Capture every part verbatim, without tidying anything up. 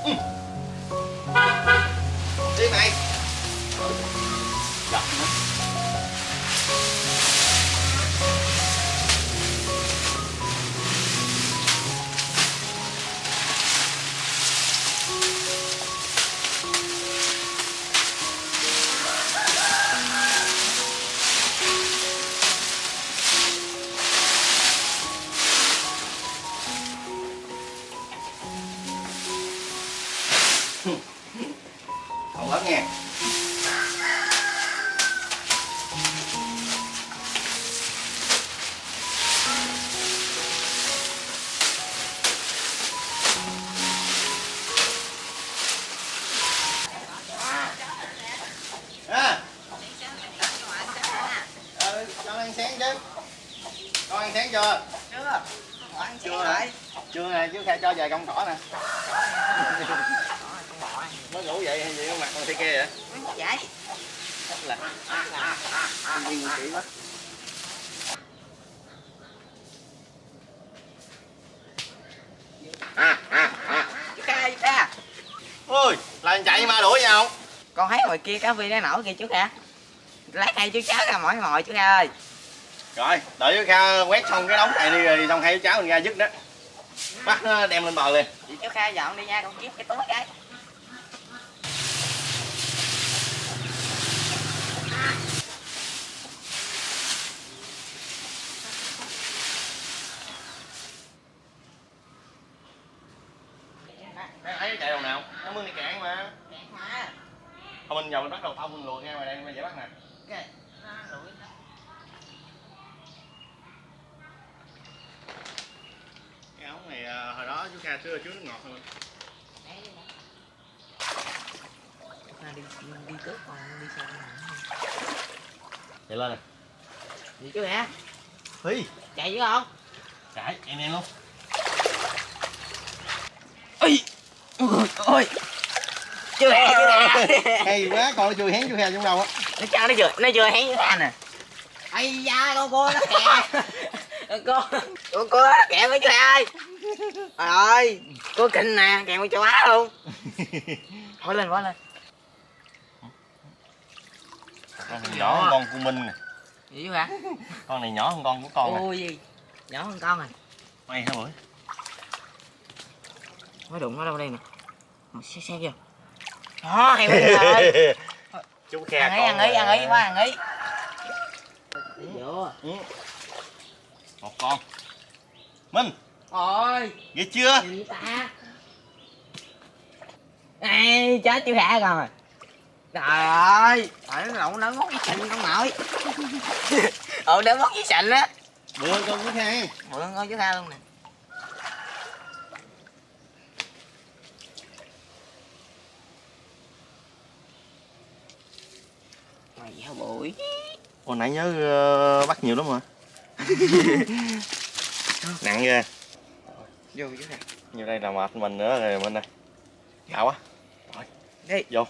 Đi mày. Giật nữa. Không hết nha. À. Ừ, cho ăn sáng chứ. Con ăn sáng chưa? Chưa. Ăn Chưa hả? Chưa nè, chứ Kha cho vài công cỏ nè. Mới ngủ vậy hay gì có mặt con thế kia vậy? Vậy. Là anh đi ngủ kỹ quá. Chú Kha, chú Kha. Ôi, là chạy ma đuổi nhau. Con thấy ngoài kia cá vi nó nổi kìa chú Kha. Lát hai chú cháu ra mỏi mồi chú Kha ơi. Rồi, đợi chú Kha quét xong cái đống này đi rồi xong hai chú cháu mình ra dứt đó. Bắt nó đem lên bờ liền. Chị chú Kha dọn đi nha, con kiếm cái túi cái. Thấy chạy đầu nào? Nó mương đi cạn mà. Kẹt mà. Thôi mình giờ mình bắt đầu thông mình luộc nha, ngoài đây mình dễ bắt nè. Ok. Nó lụi. Cái ống này hồi đó chú Kha chứa chứa nước ngọt thôi. Đi đi trước còn đi sau này. Chạy lên nè. Gì chú Kha? Phi. Chạy chứ không? Chạy, em em luôn. Ôi. Ôi. Chú Kha, chú Kha. Hay quá, con nó chui hén chú Kha trong đầu á. Nó cho nó vừa nó vừa hén chú Kha nè. Ây da con cô nó kẹ. Cô con cô nó kẹ với chú Kha ơi. Trời ơi, cô kinh nè, kèm với châu Á luôn. Bỏ lên, bỏ lên. Con này nhỏ hơn con của Minh nè. Gì chú Kha? Con này nhỏ hơn con của con nè. Ôi gì? Nhỏ hơn con rồi. May hả bưởi? Mới đụng nó đâu đây nè. Một xe xe kìa. Đó, hay quá rồi. Chú Kha Ăn ý, con ăn ý, ăn ý quá, ăn ý. Vô. Ừ. Một con. Minh. Ôi. Ghê chưa? Gì ta? Ê, chết chú Kha rồi. Trời ơi, phải nó lộn nó món với sình không nội. Ừ, để món với sình á. Bữa con chú Kha. Bữa con chú Kha luôn nè. Mày hả bụi. Hồi nãy nhớ uh, bắt nhiều lắm mà. Nặng ghê. Vô chú Kha. Như đây là mệt mình nữa rồi Minh ơi. Lạ quá. Rồi. Đi. Vô.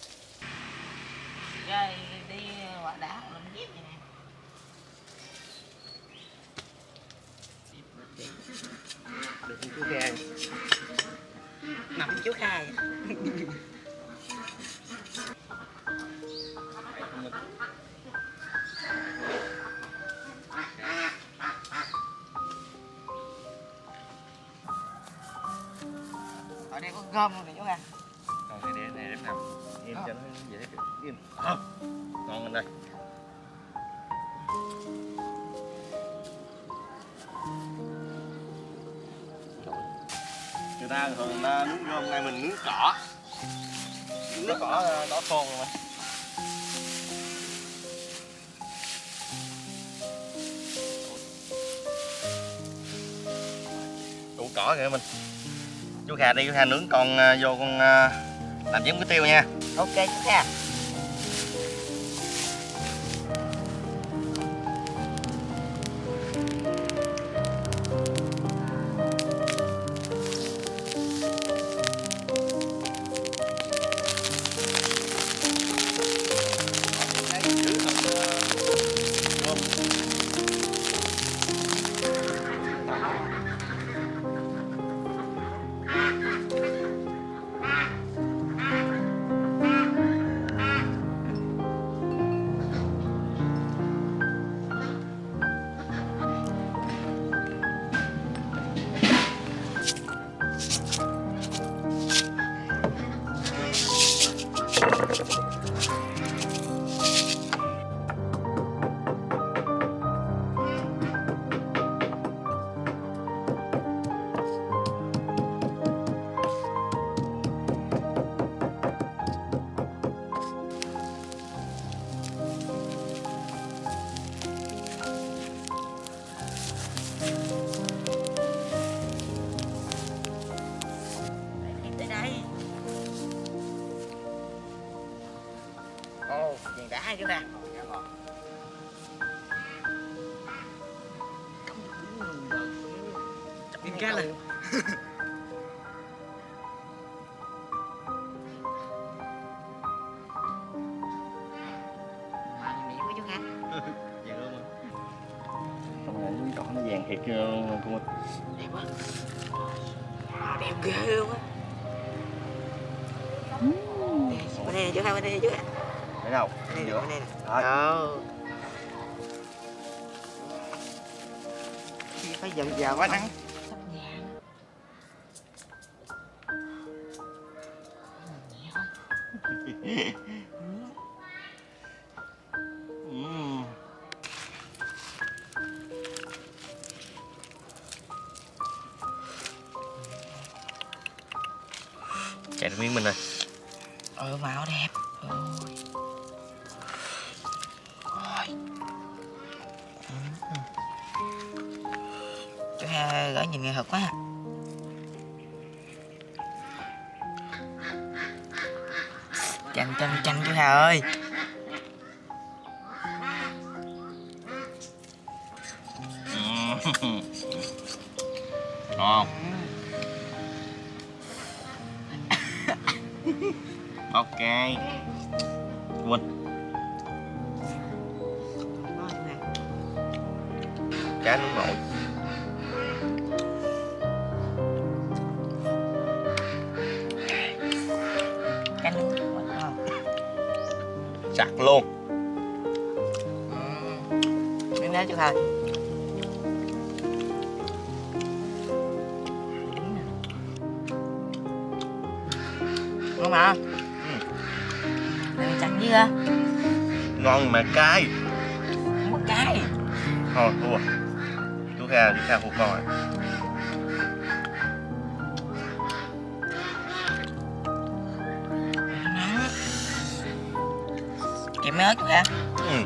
Rồi đi quả đá lên dép vậy nè. Được chú Kha. Nằm chú Kha vậy. Ở đây có cơm luôn nè chú Kha. Rồi để để để nằm im cho nó dễ được. Im. Ờ. Ngon lên đây. Người ta thường người ta nướng rơm, nay mình nướng cỏ. Nướng cỏ đỏ khô rồi. Đủ cỏ kìa mình. Chú Kha đi, chú Kha nướng con uh, vô con uh, làm giống cái tiêu nha. Ok chú Kha. Ồ, vàng đá chú nè. Chụp viên cá lên. Mày miệng của chú hả? Vàng luôn mà. Không ngờ những con nó vàng thiệt con ơi. Đẹp quá. À, đẹp ghê luôn á. Bên đây nè chú hai, bên đây nè chú hả? Thấy đâu? Bên đây nè, bên đây nè. Rồi. Ờ. Phải dần dần quá nắng. Sắp vàng. Nhẹ thôi. Ừm. Chạy được miếng mình rồi. Ừ, màu đẹp. Ôi. Ôi. Chú hai gửi nhìn nghệ thuật quá. Chanh chanh chanh chú hai ơi. Ngon. Ok. Quên. Ngon chú hai. Cá nước nổi. Canh quá ngon. Chặt luôn. Miếng đó chú hai. Ngon mà. Ừ. Đây chặt với ra. Ngon mà cay. Không có cái. Thôi thua. Chú Kha, chú Kha phục rồi. Kẹp mấy ớt chú Kha. Ừ.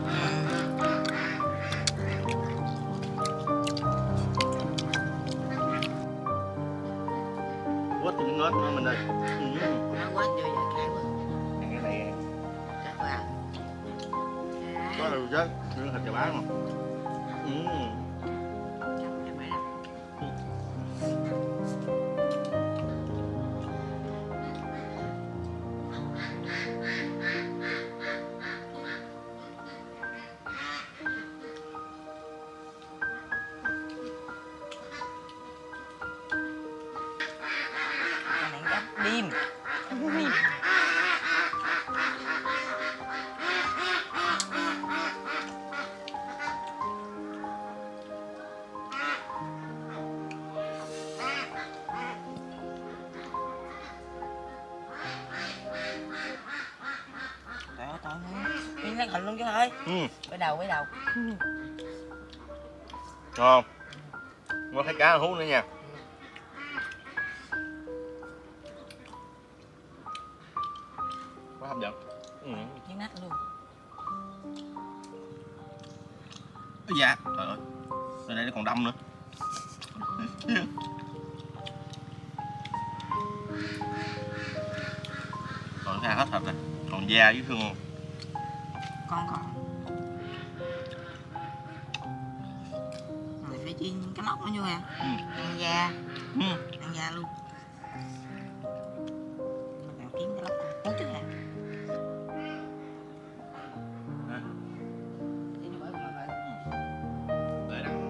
Quất thì miếng ớt nữa mình ơi. Ừ. Nó quá chưa giờ cay quá. Cái này Chắc quá. có rồi chứ, đưa thịt chà bá mà. Ừ. Chắc phải nè. Con này gấp đêm. Đêm. Trời ơi, trời ơi. Miếng lấy hình luôn chứ ơi. Ừ. Với đầu, với đầu. Ngon. Có thấy cá hú nữa nha. Quá hấp dẫn. Ừ. Miếng nát luôn. Dạ. Trời ơi. Ở đây nó còn đông nữa. Còn ra hết thịt rồi. Còn da với xương không? Con còn. Mình phải chiên cái nóc nó vô nè. Ừ. Ăn da. Ừ. Ăn da luôn. Mình làm kiếm cái nóc ăn. Uống trước nè. Hả? Để nó bởi mọi người. Đợi đắng.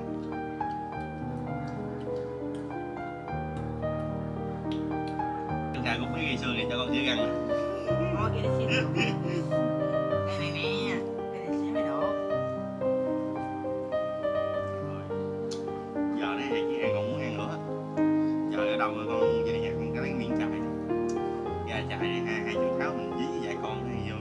Con gà cũng biết gây xương này cho con dễ ăn. Thôi cái này xíu. Đây này nè. Đây này xíu mới đổ. Giờ này thì chỉ ăn còn muốn ăn nữa. Giờ ở đâu mà con về nhà con cái miếng chạy. Gà chạy này hai hai chú cháu mình dí dạy con thì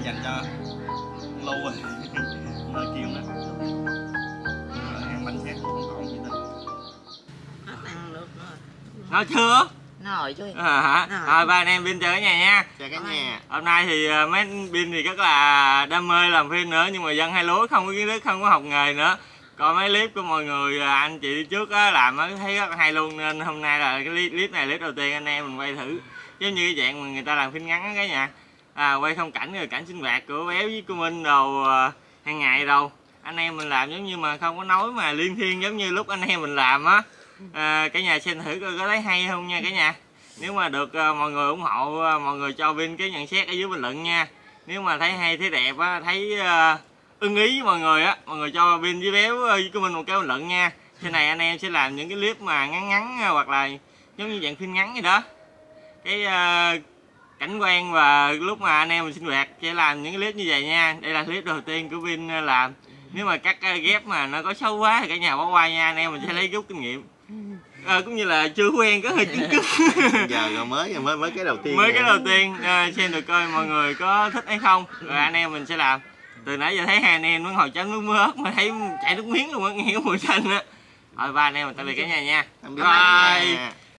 dành cho Lưu rồi. Nói kêu đó. Rồi, ăn bánh xét cũng không còn gì nữa. Hết ăn được nữa. Nói chưa? Nói chứ. À, hả? Nói. Rồi ba anh em Vin chơi ở nhà nha. Chào cả nhà. Hôm nay thì uh, mấy anh Vin thì rất là đam mê làm phim nữa, nhưng mà dân hai lúa không có kiến thức, không có học nghề nữa. Coi mấy clip của mọi người, uh, anh chị đi trước á, làm á thấy rất là hay luôn, nên hôm nay là cái clip này clip đầu tiên anh em mình quay thử, giống như cái dạng mà người ta làm phim ngắn á cả nhà. À, quay không cảnh rồi cảnh sinh hoạt của Béo với cô Minh đồ uh, hàng ngày đâu. Anh em mình làm giống như mà không có nói mà liên thiên giống như lúc anh em mình làm á. À, cả nhà xem thử coi có thấy hay không nha cả nhà. Nếu mà được uh, mọi người ủng hộ, uh, mọi người cho Vin cái nhận xét ở dưới bình luận nha. Nếu mà thấy hay, thấy đẹp á, thấy uh, ưng ý với mọi người á, mọi người cho Vin với Béo uh, với của mình một cái bình luận nha. Trên này anh em sẽ làm những cái clip mà ngắn ngắn uh, hoặc là giống như dạng phim ngắn vậy đó. Cái uh, cảnh quan và lúc mà anh em mình sinh hoạt sẽ làm những cái clip như vậy nha. Đây là clip đầu tiên của Vin uh, làm. Nếu mà cắt uh, ghép mà nó có xấu quá thì cả nhà bỏ qua nha, anh em mình sẽ lấy rút kinh nghiệm. À, cũng như là chưa quen có hơi cứng cứng. Giờ rồi mới mới mới cái đầu tiên. Mới cái đầu tiên à, xem được coi mọi người có thích hay không, rồi anh em mình sẽ làm. Từ nãy giờ thấy hai anh em nó ngồi chấm nước mưa ớt mà thấy chảy nước miếng luôn á, nghe cái mùi xanh á. Rồi ba anh em mình tạm biệt cả nhà nha. Bye.